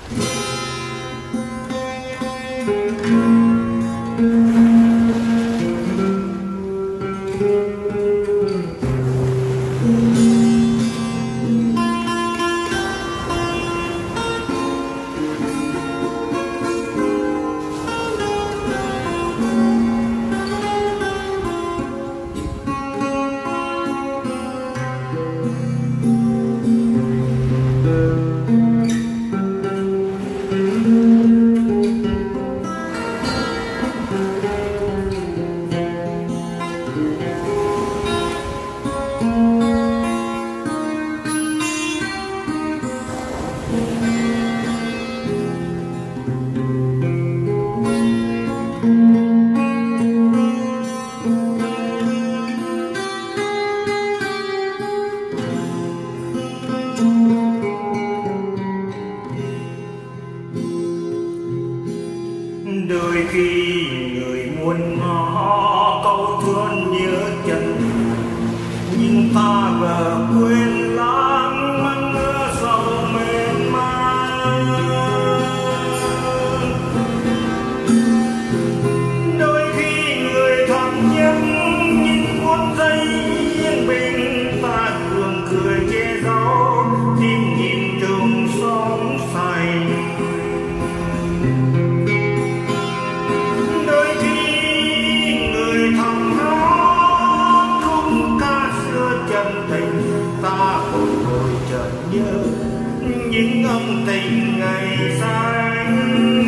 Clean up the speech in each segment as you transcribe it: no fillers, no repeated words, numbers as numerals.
Đôi khi người muốn ngỏ câu thương nhớ chân, nhưng ta vờ quên lãng mang mưa sầu mềm man. Đôi khi người thầm nhắn những cuốn giấy yên bình, ta thường cười che giấu tim nhìn trùng sóng xanh. Ta bồi hồi chợt nhớ những âm tình ngày xanh.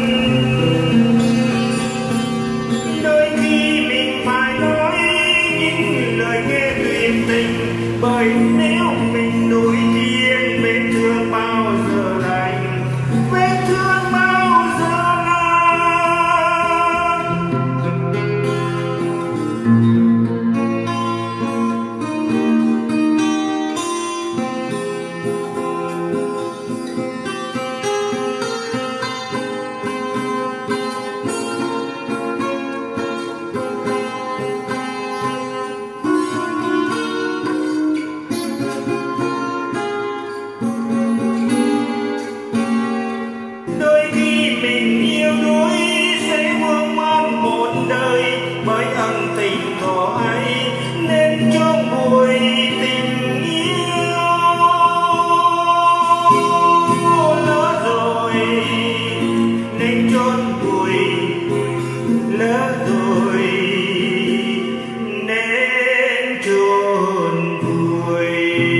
Đôi khi mình phải nói những lời nghe tuyệt tình, bởi nếu mình nuối tiếc vết thương bao giờ lành, vết thương bao giờ bởi ân tình của ấy nên chôn vùi tình yêu. Lỡ rồi nên chôn vùi, lỡ rồi nên chôn vùi.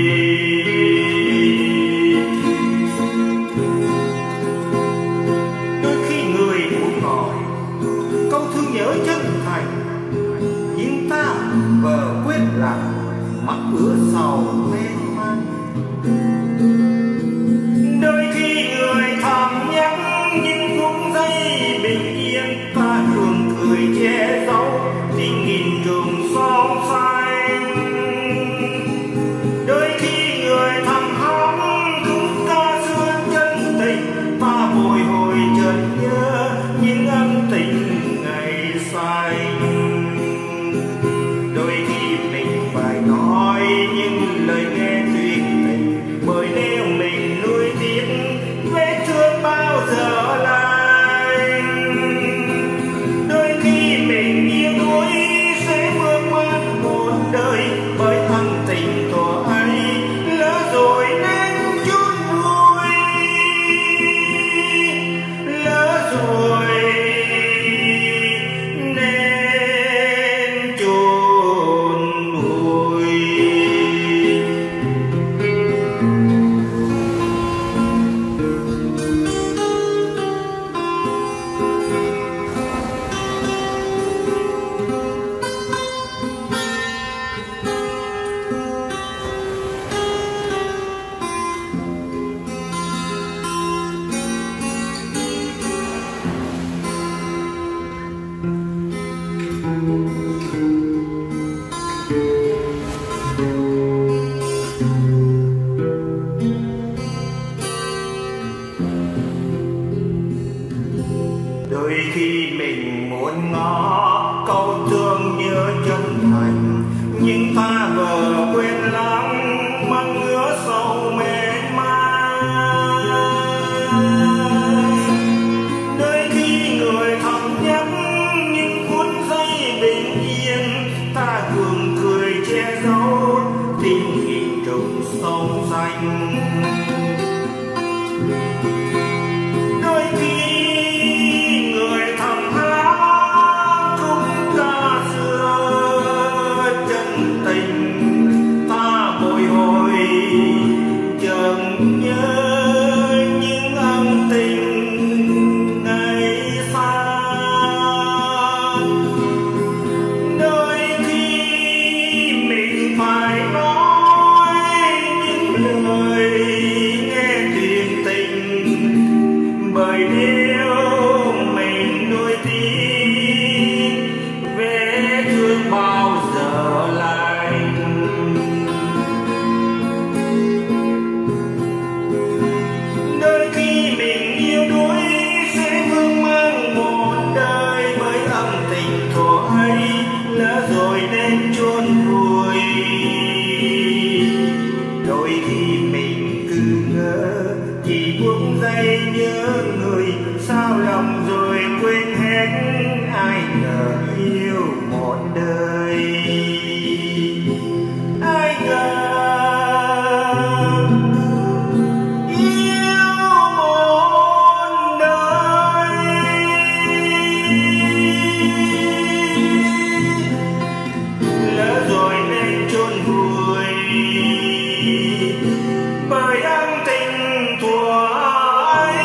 Đôi khi người muốn nói câu thương nhớ chân thành, nhưng ta vờ quên rằng mắt ứa sầu mê man. Đôi khi người thầm nhắc những phút giây bình yên, ta thường cười che giấu tình nghìn trùng sóng xanh. Đôi khi người thầm hóng khúc ca xưa chân tình, ta bồi hồi chợt nhớ những ân tình ngày xanh. Đôi khi mình phải nói những lời nghe tuyệt tình, bởi nếu mình nuối tiếc vết thương bao giờ lành. Đôi khi mình yêu đuối sẽ vương vấn một đời, bởi ân tình của ấy lỡ rồi nên chôn vùi, lỡ rồi nên chôn vùi. Đôi khi mình muốn ngỏ câu thương nhớ chân thành, nhưng ta vờ quên lãng mang ngứa sầu mê man. Đôi khi người thầm hát khúc ca xưa chân tình, ta bồi hồi chợt nhớ những ân tình ngày xa. Đôi khi mình phải nói những lời nghe tuyệt tình, bởi nếu mình nuối tiếc vết thương bao giờ lành. Đôi khi mình yêu đuối sẽ vương mang một đời, bởi âm tình thuở ấy lỡ rồi nên chôn vùi. Đôi khi mình cứ ngỡ chỉ buông giây nhớ người, sao lòng rồi quên hết, ai ngờ yêu một đời. Ai ngờ yêu một đời. Lỡ rồi nên chôn vùi bởi ân tình thuở ấy.